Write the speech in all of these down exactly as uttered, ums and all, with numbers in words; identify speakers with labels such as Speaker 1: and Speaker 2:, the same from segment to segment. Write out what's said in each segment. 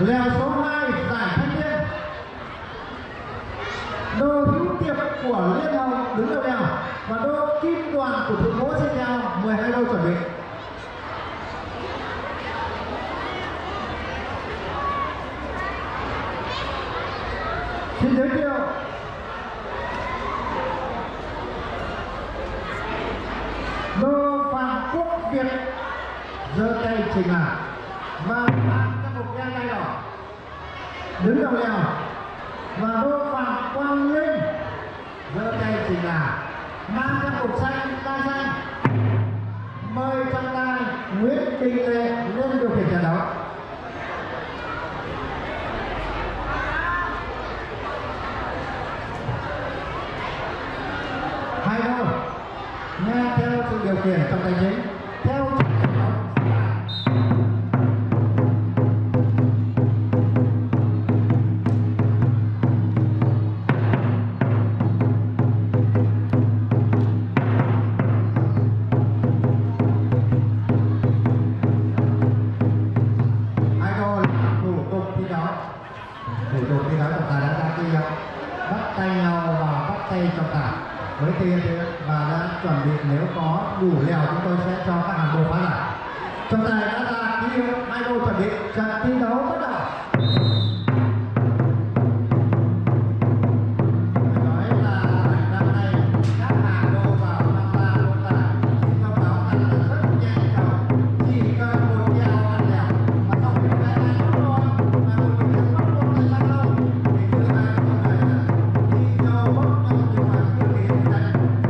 Speaker 1: Lèo số hai giải thanh niên. Đô hữu tiệp của Liên Hồng đứng đầu lèo và đô kim đoàn của Thượng Mỗ xin theo mười hai đô chuẩn bị. Xin giới thiệu đô Phạm Quốc Việt giơ tay chỉnh là và mang các mục đen đai đỏ đứng đầu lèo và đô Phạm Quang Linh giơ tay chỉnh là mang các mục xanh đai xanh. Mời trọng tài Nguyễn Đình Lệ lên điều khiển trận đấu. Hai đô nghe theo sự điều khiển trong tài chính theo trận đấu. Hai đô thủ tục thi đấu thủ tục thi đấu trọng tài đã ra kia bắt tay nhau và bắt tay trọng tài với tiền và đã chuẩn bị nếu có đủ lèo chúng tôi sẽ cho các hàng đồ phá giải. Trọng tài đã ra ký hiệu hai đô chuẩn bị trận thi đấu bắt đầu. Phải nói là năm nay các hàng đô vào tham gia luôn là xin thông báo rằng là rất nhẹ nhàng, chỉ cần một kèo ăn lèo và sau khi cái này nó rồi mà một cái không một thời gian lâu thì thứ hai có thể là đi nhau bốc nhau nhưng mà chưa đến đây.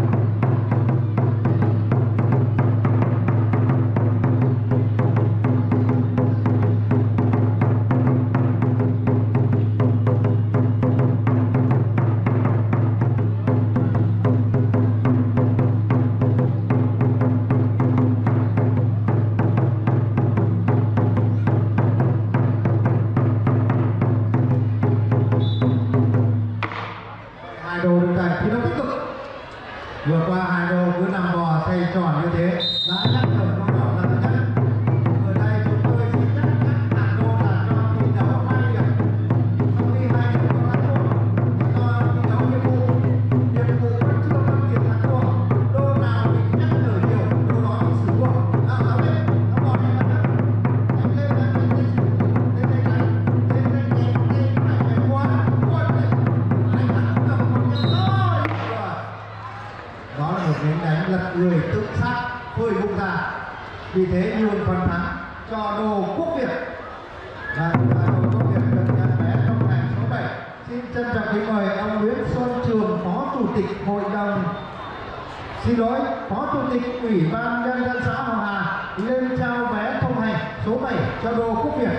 Speaker 1: Hai đô được giải thi đấu tích cực. Vừa qua hai đô cứ nằm bò xoay tròn như thế đã nhắc nhở con đỏ lần thứ nhất. Ở đây chúng tôi xin nhắc nhắc hàng đô là cho thi đấu hai điểm. Sau khi hai điểm có thắng thua, do thi đấu nhiệm vụ, nhiệm vụ vẫn chưa phân biệt thắng thua. Đô nào bị nhắc nhở nhiều, đô đó bị xử buộc. Nào giáo viên, nó bỏ đi mặt đất. Đánh lên, đánh lên, đánh lên, đánh lên, đánh lên, đánh lên, phải phải qua, qua đây. Anh thắng cầm một nhân thôi. Đó là một miếng đánh lật người tự sát phơi bụng ra, vì thế nhường phần thắng cho đô Quốc Việt. Và đô Quốc Việt được nhận vé trong hàng số bảy. Xin trân trọng kính mời ông Nguyễn Xuân Trường, Phó Chủ tịch Hội đồng xin lỗi Phó Chủ tịch Ủy ban Nhân dân xã Hoàng Hà lên trao vé thông hành số bảy cho đô Quốc Việt.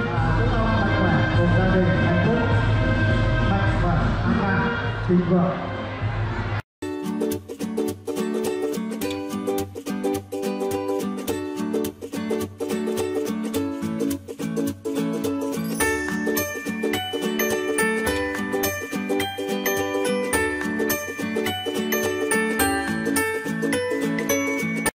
Speaker 1: Gia đình hạnh phúc, mạnh khỏe, an khang, thịnh vượng.